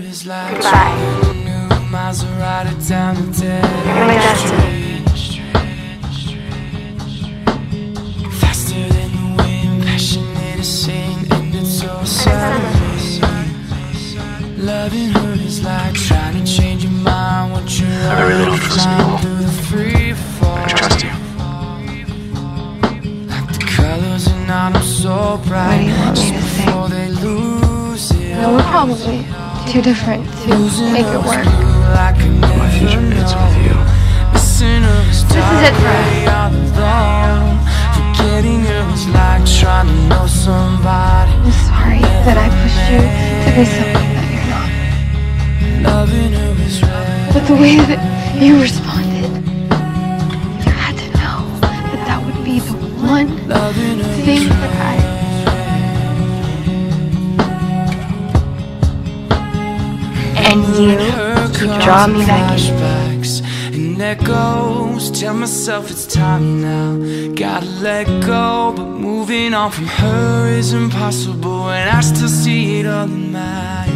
Goodbye. You're my destiny. Faster than the wind, passionate as sin, and it's so sad. Loving her is like trying to change your mind. What you I really don't trust people. through the free fall. I trust you. Like the colors in autumn so bright. What do you want me to say? Before they lose it. No, we're probably too different to make it work. My future ends with you. This is it for us. Forgetting her was like trying to know somebody. I'm sorry that I pushed you to be someone that you're not. Loving her was red. But the way that you responded, you had to know that that would be the one thing that And you keep drawing me back in. And echoes, tell myself it's time now. Gotta let go, but moving on from her is impossible. And I still see it all in my